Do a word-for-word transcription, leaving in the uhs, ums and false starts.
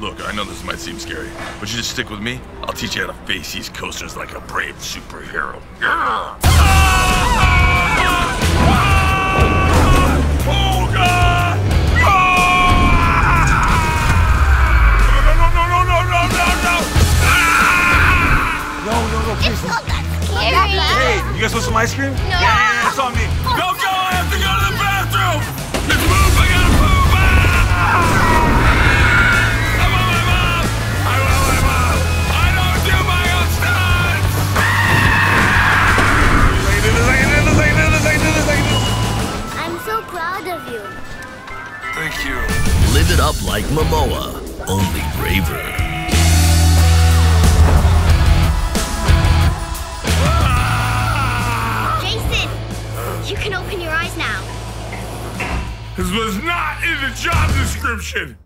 Look, I know this might seem scary, but you just stick with me. I'll teach you how to face these coasters like a brave superhero. Yeah. Oh, God! No, no, no, no, no, no, no! No, no, no, please. It's not that scary. Hey, you guys want some ice cream? No. Yeah, yeah, yeah, it's on me. Go, go! I have to go to the bathroom! Let's move! I gotta move! Ah! I'm on my mom! I'm on my mom! I don't do my own stunts! I'm so proud of you. Thank you. Live it up like Momoa, only braver. Jason, you can open your eyes now. This was not in the job description!